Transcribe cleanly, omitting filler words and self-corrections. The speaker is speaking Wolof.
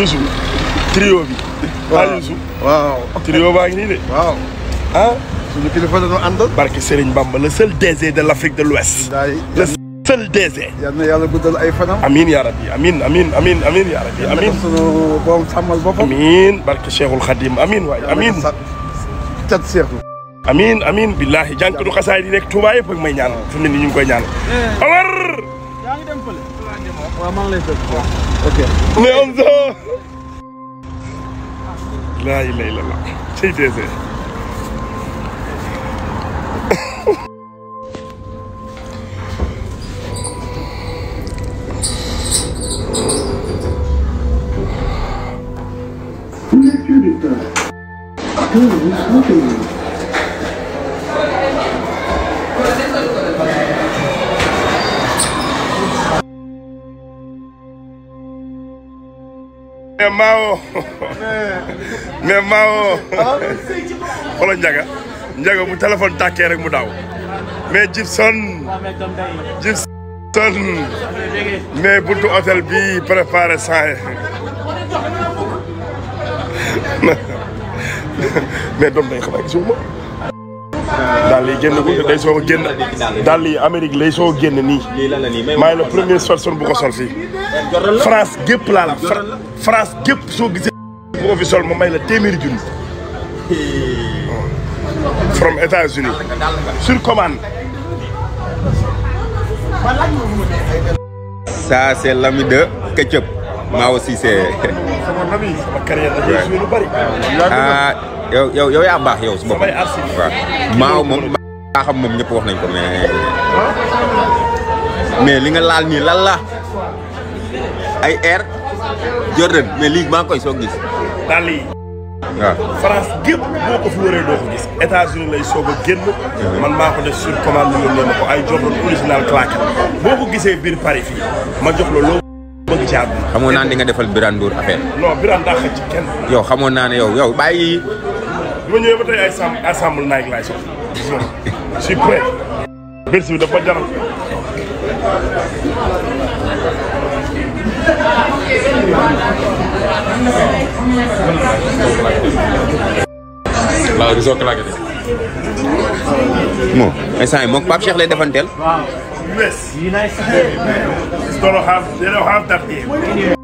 Youssou trio bi. waaw Youssou. waaw trio baa ngi nii de. waaw. ah. suñu kilifa dañoo àndal. barke Serigne Bamba le seul DG de l'Afrique de l'Ouest. le seul DG. yal na yàlla guddal ay fanam. amiin yaa rabbi amiin amiin amiin amiin yaa rabbi amiin. sunu borom sàmmal boppam. amiin barke Cheikhul Khadim amiin waay amiin. cat Cheikhou. amiin amiin billahi jànkatu xasaay di nekk Touba yëpp ak may ñaan fu mu ne nii ñu ngi koy ñaan. Omar. yaa ngi dem fële. waaw maa ngi lay fekk. ok. mais on se. laa ilaaha illallaah. cey DG. mais Mao mais Mao xoolal Ndiaga bu téléphone tàkkee rek mu daw mais Gibson mais buntu hôtel bi préparé saa mais doom day xabaar gisuma daal lii génn ko day soog a génn daal lii Amérique lay soog a génn nii maay la première personne bu ko sol fii France gépp laa la France gépp soo gisee bu ko fi sol ma may la téeméeri junni from États-Unis sur commande. Ça c'est l'ami de Ketchup. Moi aussi c'est. sama ami sama carrière da ciy lu bari. ah yow yaa baax yow su bopp. waaw Maaw moom maa xam moom ñëpp wax nañ ko mais li nga laal nii lan la ay Air Jordan mais lii maa ngi koy soog gis. daal lii. waaw France gépp boo ko fi waree doo ko gis États-Unis lay soog a génn. man maa ko def sur commande lu yónnee ma ko ay Jordan original claque boo ko gisee biir Paris fii ma jox la loo bëgg ci àdduna. xamoon naa ne di nga defal Bira Ndour affaire. non Bira daa xëcc ci kenn. yow xamoon naa ne yow bàyyi. bi ma ñëwee ba tey ay ensemble Nike laay soxla. je suis prêt. BERCY bi dafa jaral. waaw gisoo claqué de. bon instant yii moom Pape Cheikh lay defanteel. US. They don't have that here.